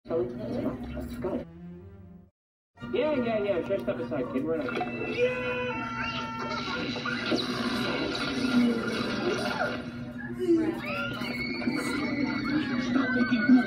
Let's go. Yeah. Just step aside, kid. We're not. Stop making rules.